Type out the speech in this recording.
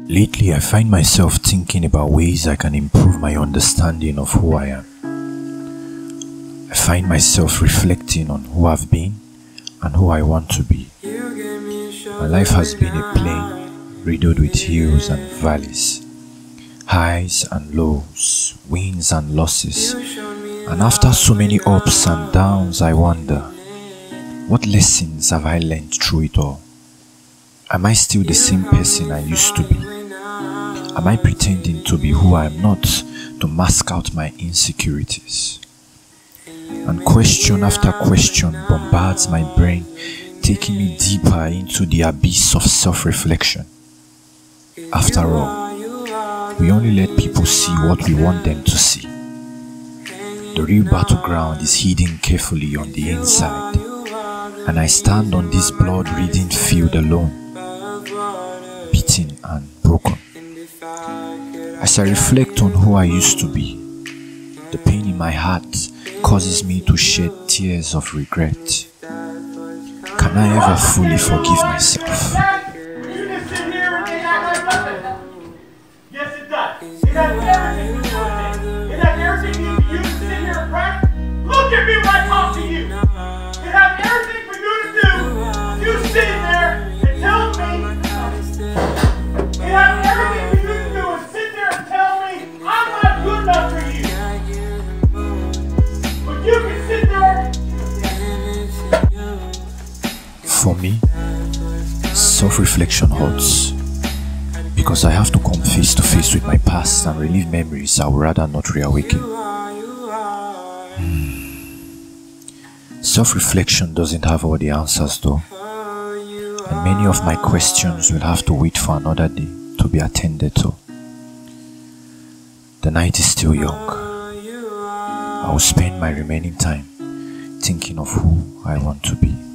Lately, I find myself thinking about ways I can improve my understanding of who I am. I find myself reflecting on who I've been and who I want to be. My life has been a plain, riddled with hills and valleys, highs and lows, wins and losses. And after so many ups and downs, I wonder, what lessons have I learned through it all? Am I still the same person I used to be? Am I pretending to be who I am not to mask out my insecurities? And question after question bombards my brain, taking me deeper into the abyss of self-reflection. After all, we only let people see what we want them to see. The real battleground is hidden carefully on the inside, and I stand on this blood-reading field alone, beaten and broken. As I reflect on who I used to be, the pain in my heart causes me to shed tears of regret. Can I ever fully forgive myself? You just sit here and act like nothing. Yes, it does. It has everything to do with it. It has everything you to sit here and practice. Look at me when I talk to you. It has everything for you to do. You sitting there and tell me. It has everything for you to do and sit there and tell me I'm not good enough for you. But you can sit there. For me, self-reflection hurts because I have to come face to face with my past and relive memories I would rather not reawaken. Self-reflection doesn't have all the answers though, and many of my questions will have to wait for another day to be attended to. The night is still young. I will spend my remaining time thinking of who I want to be.